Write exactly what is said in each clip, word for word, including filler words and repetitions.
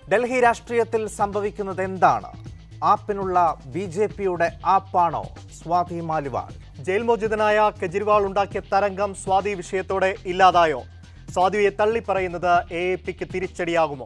ഡൽഹി രാഷ്ട്രീയത്തിൽ സംഭവിക്കുന്നത് എന്താണ്? ആപ്പിനുള്ള ബി ജെ പിയുടെ ആപ്പാണോ സ്വാതി മാലിവാൾ? ജയിൽ മോചിതനായ കെജ്രിവാൾ ഉണ്ടാക്കിയ തരംഗം സ്വാതി വിഷയത്തോടെ ഇല്ലാതായോ? സ്വാതിയെ തള്ളിപ്പറയുന്നത് എ എ പിക്ക് തിരിച്ചടിയാകുമോ?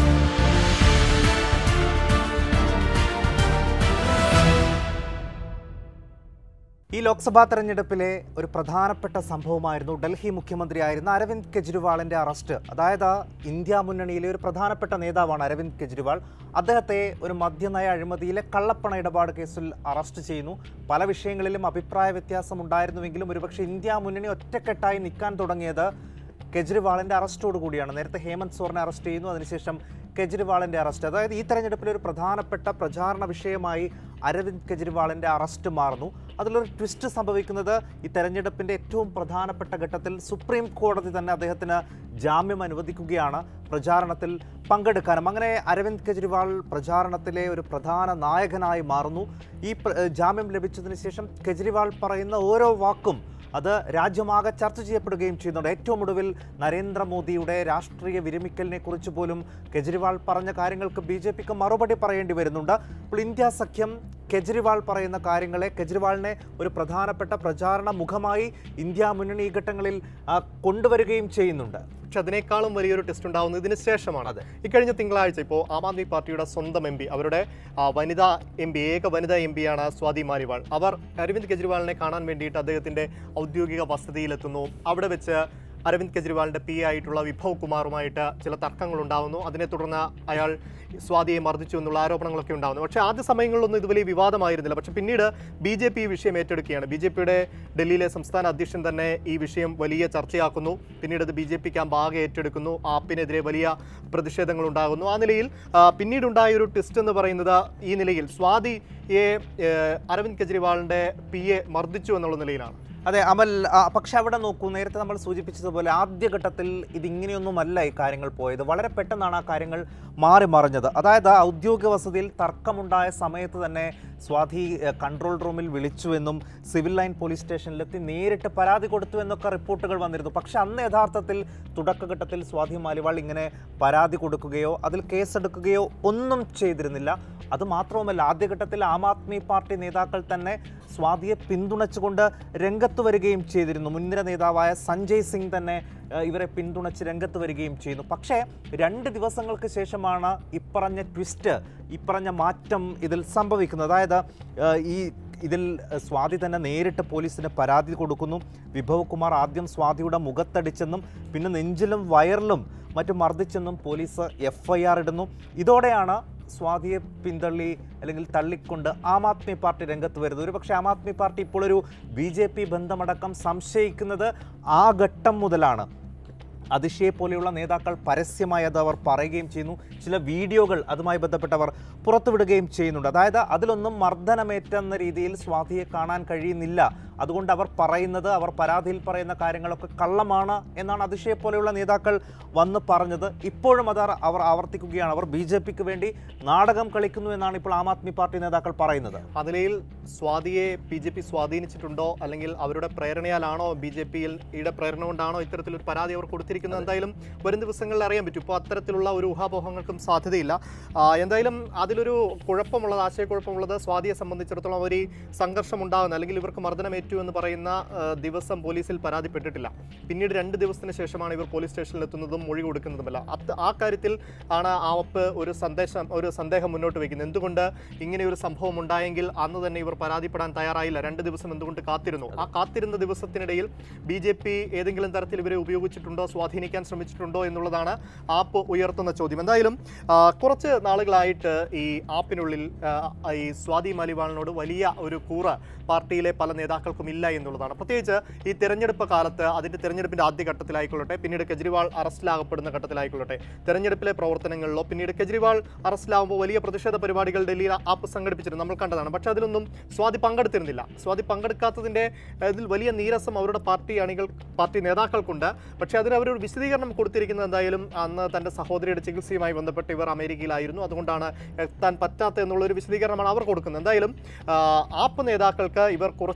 ഈ ലോക്സഭാ തെരഞ്ഞെടുപ്പിലെ ഒരു പ്രധാനപ്പെട്ട സംഭവമായിരുന്നു ഡൽഹി മുഖ്യമന്ത്രിയായിരുന്ന അരവിന്ദ് കെജ്രിവാളിൻ്റെ അറസ്റ്റ്. അതായത് ഇന്ത്യ മുന്നണിയിലെ ഒരു പ്രധാനപ്പെട്ട നേതാവാണ് അരവിന്ദ് കെജ്രിവാൾ. അദ്ദേഹത്തെ ഒരു മദ്യനയ അഴിമതിയിലെ കള്ളപ്പണ ഇടപാട് കേസിൽ അറസ്റ്റ് ചെയ്യുന്നു. പല വിഷയങ്ങളിലും അഭിപ്രായ വ്യത്യാസം ഉണ്ടായിരുന്നുവെങ്കിലും ഒരുപക്ഷെ ഇന്ത്യ മുന്നണി ഒറ്റക്കെട്ടായി നിൽക്കാൻ തുടങ്ങിയത് കെജ്രിവാളിൻ്റെ അറസ്റ്റോട് കൂടിയാണ്. നേരത്തെ ഹേമന്ത് സോറിനെ അറസ്റ്റ് ചെയ്യുന്നു, അതിനുശേഷം കെജ്രിവാളിൻ്റെ അറസ്റ്റ്. അതായത് ഈ തെരഞ്ഞെടുപ്പിലെ ഒരു പ്രധാനപ്പെട്ട പ്രചാരണ വിഷയമായി അരവിന്ദ് കെജ്രിവാളിൻ്റെ അറസ്റ്റ് മാറുന്നു. അതിലൊരു ട്വിസ്റ്റ് സംഭവിക്കുന്നത് ഈ തെരഞ്ഞെടുപ്പിൻ്റെ ഏറ്റവും പ്രധാനപ്പെട്ട ഘട്ടത്തിൽ സുപ്രീം കോടതി തന്നെ അദ്ദേഹത്തിന് ജാമ്യം അനുവദിക്കുകയാണ് പ്രചാരണത്തിൽ പങ്കെടുക്കാനും. അങ്ങനെ അരവിന്ദ് കെജ്രിവാൾ പ്രചാരണത്തിലെ ഒരു പ്രധാന നായകനായി മാറുന്നു. ഈ ജാമ്യം ലഭിച്ചതിന് ശേഷം കെജ്രിവാൾ പറയുന്ന ഓരോ വാക്കും അത് രാജ്യമാകെ ചർച്ച ചെയ്യപ്പെടുകയും ചെയ്യുന്നുണ്ട്. ഏറ്റവും ഒടുവിൽ നരേന്ദ്രമോദിയുടെ രാഷ്ട്രീയ വിരമിക്കലിനെ കുറിച്ച് പോലും കെജ്രിവാൾ പറഞ്ഞ കാര്യങ്ങൾക്ക് ബി ജെ പിക്ക് മറുപടി പറയേണ്ടി വരുന്നുണ്ട്. അപ്പോൾ ഇന്ത്യ സഖ്യം കെജ്രിവാൾ പറയുന്ന കാര്യങ്ങളെ, കെജ്രിവാളിനെ ഒരു പ്രധാനപ്പെട്ട പ്രചാരണ മുഖമായി ഇന്ത്യ മുന്നണി ഈ ഘട്ടങ്ങളിൽ കൊണ്ടുവരികയും ചെയ്യുന്നുണ്ട്. പക്ഷെ അതിനേക്കാളും വലിയൊരു ടെസ്റ്റ് ഉണ്ടാവുന്നത് ഇതിന് ശേഷമാണ്. അത് ഇക്കഴിഞ്ഞ തിങ്കളാഴ്ച ഇപ്പോൾ ആം ആദ്മി പാർട്ടിയുടെ സ്വന്തം എം പി, അവരുടെ വനിതാ എം പി, ഏക വനിതാ എം പിയാണ് സ്വാതി മാലിവാൾ. അവർ അരവിന്ദ് കെജ്രിവാളിനെ കാണാൻ വേണ്ടിയിട്ട് അദ്ദേഹത്തിൻ്റെ ഔദ്യോഗിക വസതിയിലെത്തുന്നു. അവിടെ വെച്ച് അരവിന്ദ് കെജ്രിവാളിൻ്റെ പി ആയിട്ടുള്ള വിഭവ് കുമാറുമായിട്ട് ചില തർക്കങ്ങൾ ഉണ്ടാകുന്നു. അതിനെ തുടർന്ന് അയാൾ സ്വാതിയെ മർദ്ദിച്ചു എന്നുള്ള ആരോപണങ്ങളൊക്കെ ഉണ്ടാകുന്നു. പക്ഷേ ആദ്യ സമയങ്ങളിലൊന്നും ഇത് വലിയ വിവാദമായിരുന്നില്ല. പക്ഷേ പിന്നീട് ബി ജെ പി ഈ വിഷയം ഏറ്റെടുക്കുകയാണ്. ബി ജെ പിയുടെ ഡൽഹിയിലെ സംസ്ഥാന അധ്യക്ഷൻ തന്നെ ഈ വിഷയം വലിയ ചർച്ചയാക്കുന്നു. പിന്നീട് അത് ബി ജെ പി ക്യാമ്പ് ആകെ ഏറ്റെടുക്കുന്നു. ആപ്പിനെതിരെ വലിയ പ്രതിഷേധങ്ങൾ ഉണ്ടാകുന്നു. ആ നിലയിൽ പിന്നീടുണ്ടായ ഒരു ട്വിസ്റ്റ് എന്ന് പറയുന്നത് ഈ നിലയിൽ സ്വാതിയെ അരവിന്ദ് കെജ്രിവാളിൻ്റെ പി എ മർദ്ദിച്ചു എന്നുള്ള നിലയിലാണ്. അതെ അമൽ, പക്ഷെ അവിടെ നോക്കൂ, നേരത്തെ നമ്മൾ സൂചിപ്പിച്ചതുപോലെ ആദ്യഘട്ടത്തിൽ ഇതിങ്ങനെയൊന്നുമല്ല ഈ കാര്യങ്ങൾ പോയത്. വളരെ പെട്ടെന്നാണ് ആ കാര്യങ്ങൾ മാറി മറിഞ്ഞത്. അതായത് ഔദ്യോഗിക വസതിയിൽ തർക്കമുണ്ടായ സമയത്ത് തന്നെ സ്വാതി കൺട്രോൾ റൂമിൽ വിളിച്ചുവെന്നും സിവിൽ ലൈൻ പോലീസ് സ്റ്റേഷനിലെത്തി നേരിട്ട് പരാതി കൊടുത്തു എന്നൊക്കെ റിപ്പോർട്ടുകൾ വന്നിരുന്നു. പക്ഷെ അന്ന് യഥാർത്ഥത്തിൽ തുടക്കഘട്ടത്തിൽ സ്വാതി മാലിവാൾ ഇങ്ങനെ പരാതി കൊടുക്കുകയോ അതിൽ കേസെടുക്കുകയോ ഒന്നും ചെയ്തിരുന്നില്ല. അതുമാത്രവുമല്ല, ആദ്യഘട്ടത്തിൽ ആം ആദ്മി പാർട്ടി നേതാക്കൾ തന്നെ സ്വാതിയെ പിന്തുണച്ചുകൊണ്ട് രംഗത്ത് വരികയും ചെയ്തിരുന്നു. മുൻനിര നേതാവായ സഞ്ജയ് സിംഗ് തന്നെ ഇവരെ പിന്തുണച്ച് രംഗത്ത് വരികയും ചെയ്യുന്നു. പക്ഷേ രണ്ട് ദിവസങ്ങൾക്ക് ശേഷമാണ് ഇപ്പറഞ്ഞ ട്വിസ്റ്റ്, ഇപ്പറഞ്ഞ മാറ്റം ഇതിൽ സംഭവിക്കുന്നത്. അതായത് ഈ ഇതിൽ സ്വാതി തന്നെ നേരിട്ട് പോലീസിന് പരാതി കൊടുക്കുന്നു. വിഭവ് കുമാർ ആദ്യം സ്വാതിയുടെ മുഖത്തടിച്ചെന്നും പിന്നെ നെഞ്ചിലും വയറിലും മറ്റും മർദ്ദിച്ചെന്നും പോലീസ് എഫ് ഐ ആർ ഇടുന്നു. ഇതോടെയാണ് സ്വാതിയെ പിന്തള്ളി അല്ലെങ്കിൽ തള്ളിക്കൊണ്ട് ആം ആദ്മി പാർട്ടി രംഗത്ത് വരുന്നത്. ഒരു പക്ഷേ ആം ആദ്മി പാർട്ടി ഇപ്പോൾ ഒരു ബി ജെ പി ബന്ധമടക്കം സംശയിക്കുന്നത് ആ ഘട്ടം മുതലാണ്. അതിഷിയെ പോലെയുള്ള നേതാക്കൾ പരസ്യമായി അത് അവർ പറയുകയും ചെയ്യുന്നു. ചില വീഡിയോകൾ അതുമായി ബന്ധപ്പെട്ടവർ പുറത്തുവിടുകയും ചെയ്യുന്നുണ്ട്. അതായത് അതിലൊന്നും മർദ്ദനമേറ്റെന്ന രീതിയിൽ സ്വാതിയെ കാണാൻ കഴിയുന്നില്ല. അതുകൊണ്ട് അവർ പറയുന്നത്, അവർ പരാതിയിൽ പറയുന്ന കാര്യങ്ങളൊക്കെ കള്ളമാണ് എന്നാണ് അതിഷിയെ പോലെയുള്ള നേതാക്കൾ വന്ന് പറഞ്ഞത്. ഇപ്പോഴും അത് അവർ ആവർത്തിക്കുകയാണ്. അവർ ബി ജെ പിക്ക് വേണ്ടി നാടകം കളിക്കുന്നു എന്നാണ് ഇപ്പോൾ ആം ആദ്മി പാർട്ടി നേതാക്കൾ പറയുന്നത്. അതിൽ സ്വാതിയെ ബി ജെ പി സ്വാധീനിച്ചിട്ടുണ്ടോ, അല്ലെങ്കിൽ അവരുടെ പ്രേരണയാലാണോ, ബി ജെ പിയിൽ ഈയുടെ പ്രേരണ കൊണ്ടാണോ ഇത്തരത്തിലൊരു പരാതി അവർ കൊടുത്തിരിക്കുന്നത്, എന്തായാലും വരും ദിവസങ്ങളിൽ അറിയാൻ പറ്റും. ഇപ്പോൾ അത്തരത്തിലുള്ള ഒരു ഊഹാപോഹങ്ങൾക്കും സാധ്യതയില്ല. എന്തായാലും അതിലൊരു കുഴപ്പമുള്ളത്, ആശയക്കുഴപ്പമുള്ളത് സ്വാതിയെ സംബന്ധിച്ചിടത്തോളം ഒരു സംഘർഷം ഉണ്ടാകുന്ന അല്ലെങ്കിൽ ഇവർക്ക് മർദ്ദനമേറ്റു എന്ന് പറയുന്ന ദിവസം പോലീസിൽ പരാതിപ്പെട്ടിട്ടില്ല. പിന്നീട് രണ്ട് ദിവസത്തിന് ശേഷമാണ് ഇവർ പോലീസ് സ്റ്റേഷനിൽ എത്തുന്നതും മൊഴി കൊടുക്കുന്നതുമല്ല. അത് ആ കാര്യത്തിൽ ആണ് ആപ്പ് ഒരു സന്ദേശം ഒരു സന്ദേഹം മുന്നോട്ട് വയ്ക്കുന്നത്. എന്തുകൊണ്ട് ഇങ്ങനെ ഒരു സംഭവം ഉണ്ടായെങ്കിൽ അന്ന് തന്നെ ഇവർ പരാതിപ്പെടാൻ തയ്യാറായില്ല? രണ്ട് ദിവസം എന്തുകൊണ്ട് കാത്തിരുന്നു? ആ കാത്തിരുന്ന ദിവസത്തിനിടയിൽ ബി ജെ പി ഏതെങ്കിലും തരത്തിൽ ഇവരെ ഉപയോഗിച്ചിട്ടുണ്ടോ, സ്വാധീനിക്കാൻ ശ്രമിച്ചിട്ടുണ്ടോ എന്നുള്ളതാണ് ആപ്പ് ഉയർത്തുന്ന ചോദ്യം. എന്തായാലും കുറച്ച് നാളുകളായിട്ട് ഈ ആപ്പിനുള്ളിൽ ഈ സ്വാതി മാലിവാളിനോട് വലിയ ഒരു കൂറ പാർട്ടിയിലെ പല നേതാക്കൾക്കും ഇല്ല എന്നുള്ളതാണ്. പ്രത്യേകിച്ച് ഈ തെരഞ്ഞെടുപ്പ് കാലത്ത്, അതിൻ്റെ തെരഞ്ഞെടുപ്പിൻ്റെ ആദ്യഘട്ടത്തിലായിക്കൊള്ളട്ടെ, പിന്നീട് കെജ്രിവാൾ അറസ്റ്റിലാകപ്പെടുന്ന ഘട്ടത്തിലായിക്കൊള്ളട്ടെ, തെരഞ്ഞെടുപ്പിലെ പ്രവർത്തനങ്ങളിലോ പിന്നീട് കെജ്രിവാൾ അറസ്റ്റിലാകുമ്പോൾ വലിയ പ്രതിഷേധ പരിപാടികൾ ഡൽഹിയിൽ ആപ്പ് സംഘടിപ്പിച്ചിരുന്നു, നമ്മൾ കണ്ടതാണ്. പക്ഷേ അതിലൊന്നും സ്വാതി പങ്കെടുത്തിരുന്നില്ല. സ്വാതി പങ്കെടുക്കാത്തതിൻ്റെ ഇതിൽ വലിയ നീരസം അവരുടെ പാർട്ടി അണികൾ പാർട്ടി നേതാക്കൾക്കുണ്ട്. പക്ഷേ അതിന് അവരൊരു വിശദീകരണം കൊടുത്തിരിക്കുന്നത് എന്തായാലും അന്ന് തൻ്റെ സഹോദരിയുടെ ചികിത്സയുമായി ബന്ധപ്പെട്ട് ഇവർ അമേരിക്കയിലായിരുന്നു, അതുകൊണ്ടാണ് എത്താൻ പറ്റാത്ത എന്നുള്ളൊരു വിശദീകരണമാണ് അവർ കൊടുക്കുന്നത്. എന്തായാലും ആപ്പ് നേതാക്കൾക്ക് ഇവർ കുറച്ച് നാളായി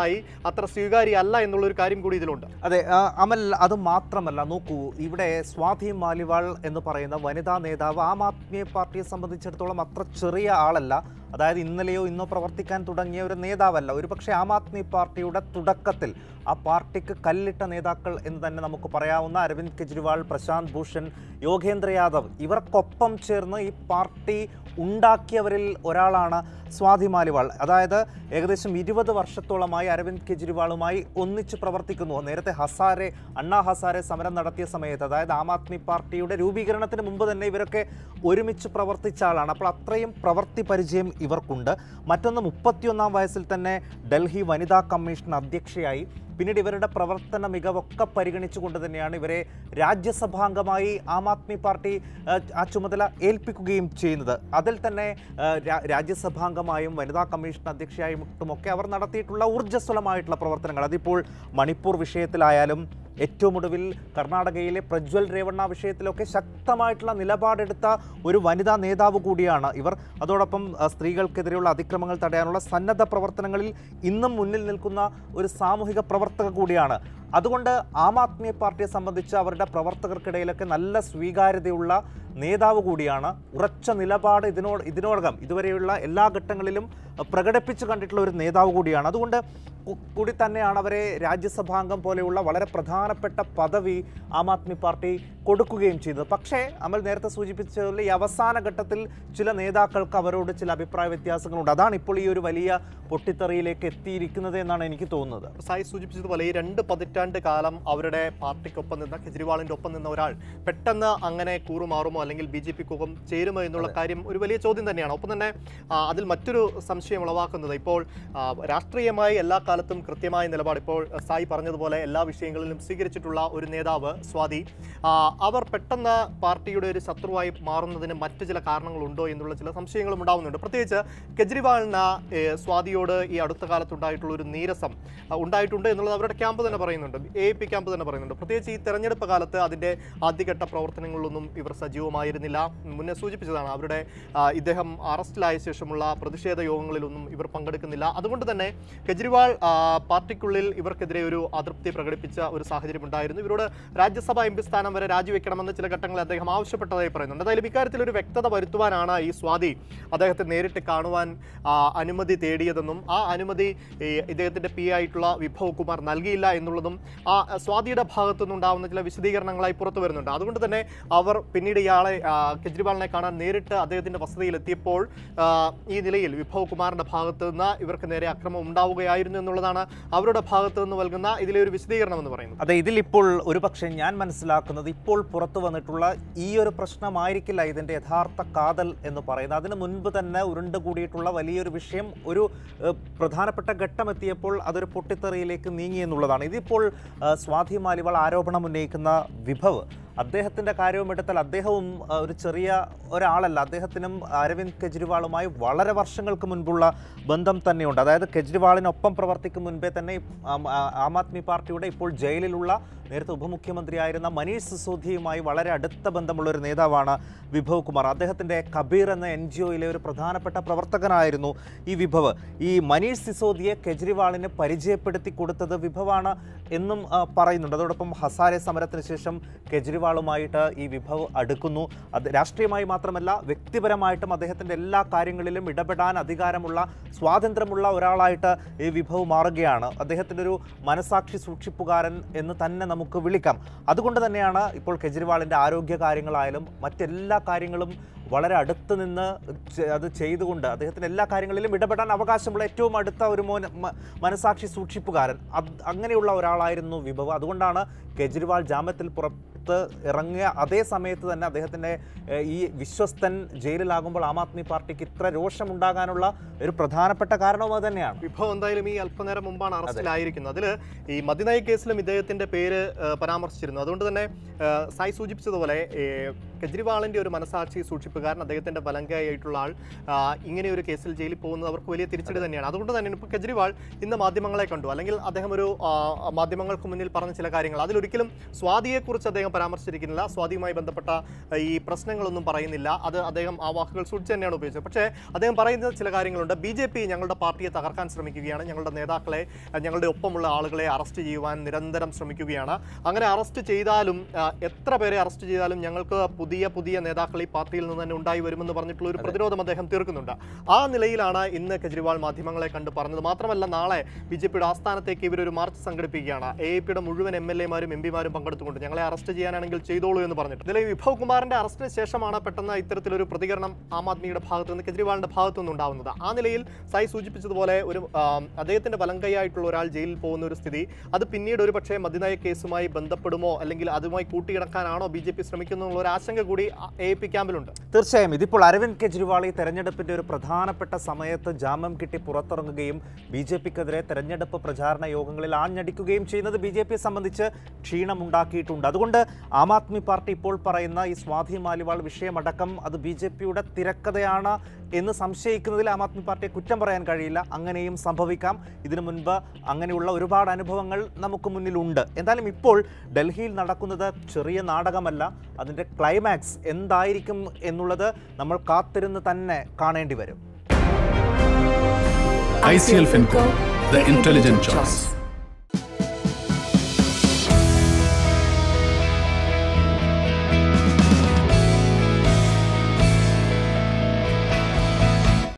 പാർട്ടിക്കായി അത്ര സ്വീകാര്യമല്ല എന്നുള്ളൊരു കാര്യം കൂടി ഇതിലുണ്ട്. അതെ അമൽ, അത് മാത്രമല്ല, നോക്കൂ, ഇവിടെ സ്വാതി മാലിവാൾ എന്ന് പറയുന്ന വനിതാ നേതാവ് ആം ആദ്മി പാർട്ടിയെ സംബന്ധിച്ചിടത്തോളം അത്ര ചെറിയ ആളല്ല. അതായത് ഇന്നലെയോ ഇന്നോ പ്രവർത്തിക്കാൻ തുടങ്ങിയ ഒരു നേതാവല്ല. ഒരു പക്ഷേ ആം ആദ്മി പാർട്ടിയുടെ തുടക്കത്തിൽ ആ പാർട്ടിക്ക് കല്ലിട്ട നേതാക്കൾ എന്ന് തന്നെ നമുക്ക് പറയാവുന്ന അരവിന്ദ് കെജ്രിവാൾ, പ്രശാന്ത് ഭൂഷൺ, യോഗേന്ദ്ര യാദവ്, ഇവർക്കൊപ്പം ചേർന്ന് ഈ പാർട്ടി ഉണ്ടാക്കിയവരിൽ ഒരാളാണ് സ്വാതി മാലിവാൾ. അതായത് ഏകദേശം ഇരുപത് വർഷത്തോളമായി അരവിന്ദ് കെജ്രിവാളുമായി ഒന്നിച്ച് പ്രവർത്തിക്കുന്നു. നേരത്തെ ഹസാരെ അണ്ണാ ഹസാരെ സമരം നടത്തിയ സമയത്ത്, അതായത് ആം ആദ്മി പാർട്ടിയുടെ രൂപീകരണത്തിന് മുമ്പ് തന്നെ ഇവരൊക്കെ ഒരുമിച്ച് പ്രവർത്തിച്ച ആളാണ്. അപ്പോൾ അത്രയും പ്രവൃത്തി പരിചയം ഇവർക്കുണ്ട്. മറ്റൊന്ന്, മുപ്പത്തിയൊന്നാം വയസ്സിൽ തന്നെ ഡൽഹി വനിതാ കമ്മീഷൻ അധ്യക്ഷയായി. പിന്നീട് ഇവരുടെ പ്രവർത്തന മികവൊക്കെ പരിഗണിച്ചുകൊണ്ട് തന്നെയാണ് ഇവരെ രാജ്യസഭാംഗമായി ആം ആദ്മി പാർട്ടി ആ ചുമതല ഏൽപ്പിക്കുകയും ചെയ്യുന്നത്. അതിൽ തന്നെ രാജ്യസഭാംഗമായും വനിതാ കമ്മീഷൻ അധ്യക്ഷയായിട്ടുമൊക്കെ അവർ നടത്തിയിട്ടുള്ള ഊർജ്ജസ്വലമായിട്ടുള്ള പ്രവർത്തനങ്ങൾ, അതിപ്പോൾ മണിപ്പൂർ വിഷയത്തിലായാലും ഏറ്റവും ഒടുവിൽ കർണാടകയിലെ പ്രജ്വൽ രേവണ്ണ വിഷയത്തിലൊക്കെ ശക്തമായിട്ടുള്ള നിലപാടെടുത്ത ഒരു വനിതാ നേതാവ് കൂടിയാണ് ഇവർ. അതോടൊപ്പം സ്ത്രീകൾക്കെതിരെയുള്ള അതിക്രമങ്ങൾ തടയാനുള്ള സന്നദ്ധ പ്രവർത്തനങ്ങളിൽ ഇന്നും മുന്നിൽ നിൽക്കുന്ന ഒരു സാമൂഹിക പ്രവർത്തക കൂടിയാണ്. അതുകൊണ്ട് ആം ആദ്മി പാർട്ടിയെ സംബന്ധിച്ച് അവരുടെ പ്രവർത്തകർക്കിടയിലൊക്കെ നല്ല സ്വീകാര്യതയുള്ള നേതാവ് കൂടിയാണ്. ഉറച്ച നിലപാട് ഇതിനോട് ഇതിനോടകം ഇതുവരെയുള്ള എല്ലാ ഘട്ടങ്ങളിലും പ്രകടിപ്പിച്ചു കണ്ടിട്ടുള്ള ഒരു നേതാവ് കൂടിയാണ്. അതുകൊണ്ട് കൂടി തന്നെയാണ് അവരെ രാജ്യസഭാംഗം പോലെയുള്ള വളരെ പ്രധാനപ്പെട്ട പദവി ആം ആദ്മി പാർട്ടി കൊടുക്കുകയും ചെയ്തത്. പക്ഷേ അമൽ നേരത്തെ സൂചിപ്പിച്ചതുപോലെ ഈ അവസാന ഘട്ടത്തിൽ ചില നേതാക്കൾക്ക് അവരോട് ചില അഭിപ്രായ വ്യത്യാസങ്ങളുണ്ട്. അതാണ് ഇപ്പോൾ ഈ ഒരു വലിയ പൊട്ടിത്തെറിയിലേക്ക് എത്തിയിരിക്കുന്നത് എന്നാണ് എനിക്ക് തോന്നുന്നത്. സായി സൂചിപ്പിച്ചതുപോലെ ഈ രണ്ട് പതിറ്റാണ്ട് കാലം അവരുടെ പാർട്ടിക്കൊപ്പം നിന്ന, കെജ്രിവാളിൻ്റെ ഒപ്പം നിന്ന ഒരാൾ പെട്ടെന്ന് അങ്ങനെ കൂറുമാറുമോ അല്ലെങ്കിൽ ബി ജെ പിക്കൊപ്പം ചേരുമോ എന്നുള്ള കാര്യം ഒരു വലിയ ചോദ്യം തന്നെയാണ്. ഒപ്പം തന്നെ അതിൽ മറ്റൊരു സംശയം ഉളവാക്കുന്നത്, ഇപ്പോൾ രാഷ്ട്രീയമായി എല്ലാ കാലത്തും കൃത്യമായ നിലപാട്, ഇപ്പോൾ സായി പറഞ്ഞതുപോലെ എല്ലാ വിഷയങ്ങളിലും സ്വീകരിച്ചിട്ടുള്ള ഒരു നേതാവ് സ്വാതി, അവർ പെട്ടെന്ന് പാർട്ടിയുടെ ഒരു ശത്രുവായി മാറുന്നതിന് മറ്റു ചില കാരണങ്ങളുണ്ടോ എന്നുള്ള ചില സംശയങ്ങളും ഉണ്ടാവുന്നുണ്ട്. പ്രത്യേകിച്ച് കെജ്രിവാളിന് സ്വാതിയോട് ഈ അടുത്ത കാലത്തുണ്ടായിട്ടുള്ള ഒരു നീരസം ഉണ്ടായിട്ടുണ്ട് എന്നുള്ളത് അവരുടെ ക്യാമ്പ് തന്നെ പറയുന്നുണ്ട്, എ പി ക്യാമ്പ് തന്നെ പറയുന്നുണ്ട്. പ്രത്യേകിച്ച് ഈ തെരഞ്ഞെടുപ്പ് കാലത്ത് അതിൻ്റെ ആദ്യഘട്ട പ്രവർത്തനങ്ങളിലൊന്നും ഇവർ സജീവമായിരുന്നില്ല. മുന്നേ സൂചിപ്പിച്ചതാണ്, അവരുടെ ഇദ്ദേഹം അറസ്റ്റിലായ ശേഷമുള്ള പ്രതിഷേധ യോഗങ്ങളിലൊന്നും ഇവർ പങ്കെടുക്കുന്നില്ല. അതുകൊണ്ട് തന്നെ കെജ്രിവാൾ പാർട്ടിക്കുള്ളിൽ ഇവർക്കെതിരെ ഒരു അതൃപ്തി പ്രകടിപ്പിച്ച ഒരു സാഹചര്യം ഉണ്ടായിരുന്നു. ഇവരോട് രാജ്യസഭാ എം പി സ്ഥാനം വരെ രാജിവെക്കണമെന്ന് ചില ഘട്ടങ്ങളിൽ അദ്ദേഹം ആവശ്യപ്പെട്ടതായി പറയുന്നുണ്ട്. എന്തായാലും ഇക്കാര്യത്തിൽ ഒരു വ്യക്തത വരുത്തുവാനാണ് ഈ സ്വാതി അദ്ദേഹത്തെ നേരിട്ട് കാണുവാൻ അനുമതി തേടിയതെന്നും ആ അനുമതി ഇദ്ദേഹത്തിൻ്റെ പി ആയിട്ടുള്ള വിഭവ് കുമാർ നൽകിയില്ല എന്നുള്ളതും ആ സ്വാതിയുടെ ഭാഗത്തു നിന്നുണ്ടാവുന്ന ചില വിശദീകരണങ്ങളായി പുറത്തു വരുന്നുണ്ട്. അതുകൊണ്ട് തന്നെ അവർ പിന്നീട് ഇയാളെ കെജ്രിവാളിനെ കാണാൻ നേരിട്ട് അദ്ദേഹത്തിൻ്റെ വസതിയിൽ എത്തിയപ്പോൾ ഈ നിലയിൽ വിഭവ് കുമാറിൻ്റെ ഭാഗത്ത് നിന്ന് ഇവർക്ക് നേരെ അക്രമം ഉണ്ടാവുകയായിരുന്നു എന്നുള്ളതാണ് അവരുടെ ഭാഗത്തു നിന്ന് നൽകുന്ന ഇതിലെ ഒരു വിശദീകരണം എന്ന് പറയുന്നത്. അതെ, ഇതിലിപ്പോൾ ഒരുപക്ഷെ ഞാൻ മനസ്സിലാക്കുന്നത് ഇപ്പോൾ പുറത്തു വന്നിട്ടുള്ള ഈ ഒരു പ്രശ്നമായിരിക്കില്ല ഇതിൻ്റെ യഥാർത്ഥ കാതൽ എന്ന് പറയുന്നത്. അതിന് മുൻപ് തന്നെ ഉരുണ്ടുകൂടിയിട്ടുള്ള വലിയൊരു വിഷയം ഒരു പ്രധാനപ്പെട്ട ഘട്ടം എത്തിയപ്പോൾ അതൊരു പൊട്ടിത്തെറിയിലേക്ക് നീങ്ങി എന്നുള്ളതാണ്. ഇതിപ്പോൾ സ്വാതി മാലിവാൾ ആരോപണം ഉന്നയിക്കുന്ന വിഭവ്, അദ്ദേഹത്തിൻ്റെ കാര്യവും എടുത്താൽ അദ്ദേഹവും ഒരു ചെറിയ ഒരാളല്ല. അദ്ദേഹത്തിനും അരവിന്ദ് കെജ്രിവാളുമായി വളരെ വർഷങ്ങൾക്ക് മുൻപുള്ള ബന്ധം തന്നെയുണ്ട്. അതായത് കെജ്രിവാളിനൊപ്പം പ്രവർത്തിക്കും മുൻപേ തന്നെ ആം ആദ്മി പാർട്ടിയുടെ ഇപ്പോൾ ജയിലിലുള്ള നേരത്തെ ഉപമുഖ്യമന്ത്രിയായിരുന്ന മനീഷ് സിസോദിയുമായി വളരെ അടുത്ത ബന്ധമുള്ള ഒരു നേതാവാണ് വിഭവ് കുമാർ. അദ്ദേഹത്തിൻ്റെ കബീർ എന്ന എൻ ജി ഒയിലെ ഒരു പ്രധാനപ്പെട്ട പ്രവർത്തകനായിരുന്നു ഈ വിഭവ്. ഈ മനീഷ് സിസോദിയെ കെജ്രിവാളിന് പരിചയപ്പെടുത്തി കൊടുത്തത് വിഭവാണ് എന്നും പറയുന്നുണ്ട്. അതോടൊപ്പം ഹസാരെ സമരത്തിന് ശേഷം കെജ്രിവാളുമായിട്ട് ഈ വിഭവ് അടുക്കുന്നു. അത് രാഷ്ട്രീയമായി മാത്രമല്ല വ്യക്തിപരമായിട്ടും അദ്ദേഹത്തിൻ്റെ എല്ലാ കാര്യങ്ങളിലും ഇടപെടാൻ അധികാരമുള്ള, സ്വാതന്ത്ര്യമുള്ള ഒരാളായിട്ട് ഈ വിഭവ് മാറുകയാണ്. അദ്ദേഹത്തിൻ്റെ ഒരു മനസാക്ഷി സൂക്ഷിപ്പുകാരൻ എന്ന് തന്നെ നമുക്ക് വിളിക്കാം. അതുകൊണ്ട് തന്നെയാണ് ഇപ്പോൾ കെജ്രിവാളിൻ്റെ ആരോഗ്യ കാര്യങ്ങളായാലും മറ്റെല്ലാ കാര്യങ്ങളും വളരെ അടുത്ത് നിന്ന് അത് ചെയ്തുകൊണ്ട് അദ്ദേഹത്തിന് എല്ലാ കാര്യങ്ങളിലും ഇടപെടാൻ അവകാശമുള്ള ഏറ്റവും അടുത്ത ഒരു മോന മനസാക്ഷി സൂക്ഷിപ്പുകാരൻ അത് അങ്ങനെയുള്ള ഒരാളായിരുന്നു വിഭവ്. അതുകൊണ്ടാണ് കെജ്രിവാൾ ജാമ്യത്തിൽ പുറത്ത് ഇറങ്ങിയ അതേ സമയത്ത് തന്നെ അദ്ദേഹത്തിൻ്റെ ഈ വിശ്വസ്തൻ ജയിലിലാകുമ്പോൾ ആം ആദ്മി പാർട്ടിക്ക് ഇത്ര രോഷമുണ്ടാകാനുള്ള ഒരു പ്രധാനപ്പെട്ട കാരണവും അത് തന്നെയാണ്. വിഭവ് എന്തായാലും ഈ അല്പനേരം മുമ്പാണ് അറസ്റ്റിലായിരിക്കുന്നത്. അതിൽ ഈ മദ്യനയ കേസിലും ഇദ്ദേഹത്തിൻ്റെ പേര് പരാമർശിച്ചിരുന്നു. അതുകൊണ്ട് തന്നെ സായി സൂചിപ്പിച്ചതുപോലെ കെജ്രിവാളിന്റെ ഒരു മനസാക്ഷി സൂക്ഷിപ്പുകാരൻ, അദ്ദേഹത്തിന്റെ വലങ്കയായിട്ടുള്ള ആൾ ഇങ്ങനെ ഒരു കേസിൽ ജയിലിൽ പോകുന്നത് അവർക്ക് വലിയ തിരിച്ചടി തന്നെയാണ്. അതുകൊണ്ട് തന്നെ ഇപ്പോൾ കെജ്രിവാൾ ഇന്ന് മാധ്യമങ്ങളെ കണ്ടു, അല്ലെങ്കിൽ അദ്ദേഹം ഒരു മാധ്യമങ്ങൾക്ക് മുന്നിൽ പറഞ്ഞ ചില കാര്യങ്ങൾ, അതിലൊരിക്കലും സ്വാതിയെക്കുറിച്ച് അദ്ദേഹം പരാമർശിച്ചിരിക്കുന്നില്ല, സ്വാതിയുമായി ബന്ധപ്പെട്ട ഈ പ്രശ്നങ്ങളൊന്നും പറയുന്നില്ല. അത് അദ്ദേഹം ആ വാക്കുകൾ സൂക്ഷിച്ച് തന്നെയാണ് ഉപയോഗിച്ചത്. പക്ഷേ അദ്ദേഹം പറയുന്ന ചില കാര്യങ്ങളുണ്ട്. ബി ജെ പി ഞങ്ങളുടെ പാർട്ടിയെ തകർക്കാൻ ശ്രമിക്കുകയാണ്, ഞങ്ങളുടെ നേതാക്കളെ, ഞങ്ങളുടെ ഒപ്പമുള്ള ആളുകളെ അറസ്റ്റ് ചെയ്യുവാൻ നിരന്തരം ശ്രമിക്കുകയാണ്. അങ്ങനെ അറസ്റ്റ് ചെയ്താലും എത്ര പേരെ അറസ്റ്റ് ചെയ്താലും ഞങ്ങൾക്ക് പുതിയ പുതിയ നേതാക്കൾ ഈ പാർട്ടിയിൽ നിന്ന് തന്നെ ഉണ്ടായി വരുമെന്ന് പറഞ്ഞിട്ടുള്ള ഒരു പ്രതിരോധം അദ്ദേഹം തീർക്കുന്നുണ്ട്. ആ നിലയിലാണ് ഇന്ന് കെജ്രിവാൾ മാധ്യമങ്ങളെ കണ്ട് പറഞ്ഞത്. മാത്രമല്ല നാളെ ബി ജെ പിയുടെ ആസ്ഥാനത്തേക്ക് ഇവരൊരു മാർച്ച് സംഘടിപ്പിക്കുകയാണ്. എ എ പിയുടെ മുഴുവൻ എം എൽ എമാരും എം പിമാരും പങ്കെടുത്തുകൊണ്ട് ഞങ്ങളെ അറസ്റ്റ് ചെയ്യാനാണെങ്കിൽ ചെയ്തോളൂ എന്ന് പറഞ്ഞിട്ട്. ഇതിലെ വിഭവ് കുമാറിന്റെ അറസ്റ്റിന് ശേഷമാണ് പെട്ടെന്ന് ഇത്തരത്തിലൊരു പ്രതികരണം ആം ആദ്മിയുടെ ഭാഗത്തു നിന്ന്, കെജ്രിവാളിന്റെ ഭാഗത്തു നിന്ന് ഉണ്ടാവുന്നത്. ആ നിലയിൽ സായി സൂചിപ്പിച്ചതുപോലെ ഒരു അദ്ദേഹത്തിന്റെ വലങ്കയായിട്ടുള്ള ഒരാൾ ജയിലിൽ പോകുന്ന ഒരു സ്ഥിതി, അത് പിന്നീട് ഒരു പക്ഷേ മദ്യനയ കേസുമായി ബന്ധപ്പെടുമോ അല്ലെങ്കിൽ അതുമായി കൂട്ടിയിടക്കാനാണോ ബി ജെ പി ശ്രമിക്കുന്നുള്ള ഒരു ആശങ്ക കൂടി എ പി ക്യാമ്പിലുണ്ട്. തീർച്ചയായും ഇതിപ്പോൾ അരവിന്ദ് കെജ്രിവാൾ ഈ തെരഞ്ഞെടുപ്പിന്റെ ഒരു പ്രധാനപ്പെട്ട സമയത്ത് ജാമ്യം കിട്ടി പുറത്തിറങ്ങുകയും ബി ജെ പിക്കെതിരെ തെരഞ്ഞെടുപ്പ് പ്രചാരണ യോഗങ്ങളിൽ ആഞ്ഞടിക്കുകയും ചെയ്യുന്നത് ബി ജെ പിയെ സംബന്ധിച്ച് ക്ഷീണമുണ്ടാക്കിയിട്ടുണ്ട്. അതുകൊണ്ട് ആം ആദ്മി പാർട്ടി ഇപ്പോൾ പറയുന്ന ഈ സ്വാതി മാലിവാൾ വിഷയമടക്കം അത് ബി ജെ പിയുടെ തിരക്കഥയാണ് എന്ന് സംശയിക്കുന്നതിൽ ആം ആദ്മി പാർട്ടിയെ കുറ്റം പറയാൻ കഴിയില്ല. അങ്ങനെയും സംഭവിക്കാം. ഇതിനു മുൻപ് അങ്ങനെയുള്ള ഒരുപാട് അനുഭവങ്ങൾ നമുക്ക് മുന്നിലുണ്ട്. എന്തായാലും ഇപ്പോൾ ഡൽഹിയിൽ നടക്കുന്നത് ചെറിയ നാടകമല്ല. അതിൻ്റെ ക്ലൈമാക്സ് എന്തായിരിക്കും എന്നുള്ളത് നമ്മൾ കാത്തിരുന്ന് തന്നെ കാണേണ്ടി വരും. I C L Finco, the intelligent choice.